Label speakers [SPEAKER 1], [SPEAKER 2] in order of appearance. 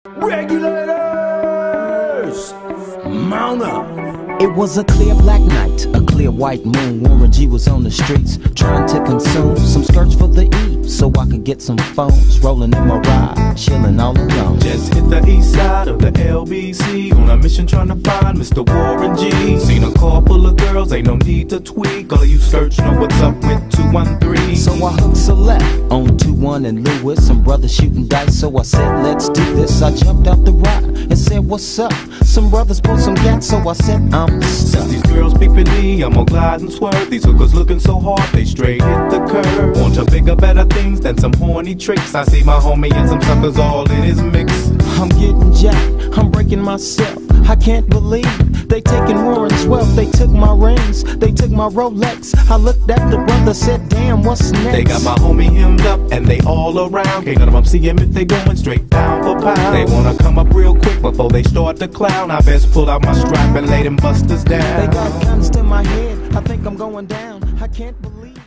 [SPEAKER 1] Regulators! Mount up!
[SPEAKER 2] It was a clear black night, a clear white moon. Warren G was on the streets, trying to consume some skirts for the E, so I could get some phones. Rolling in my ride, chilling all alone.
[SPEAKER 1] Just hit the east side of the LBC, on a mission trying to find Mr. Warren G. Seen a car full of girls, ain't no need to tweak. All of you search know what's up with 213.
[SPEAKER 2] So I hooked select on 21 and Lewis. Some brothers shooting dice, so I said, let's do this. I jumped out the ride and said, what's up? Some brothers pulled some gas, so I said, I'm
[SPEAKER 1] Since
[SPEAKER 2] stuck.
[SPEAKER 1] these girls peeping me, I'm gonna glide and swerve. These hookers looking so hard, they straight hit the curve. Want to bigger, better things than some horny tricks. I see my homie and some suckers all in his mix.
[SPEAKER 2] I'm getting jacked, I'm breaking myself. I can't believe they taking Warren's wealth. They took my rings, they took my Rolex. I looked at the brother, said, damn, what's next?
[SPEAKER 1] They got my homie hemmed up and they all around. Can't none of them see him if they going straight down for pound. They wanna come up real quick before they start to clown. I best pull out my strap and lay them busters down.
[SPEAKER 2] They got guns to my head, I think I'm going down. I can't believe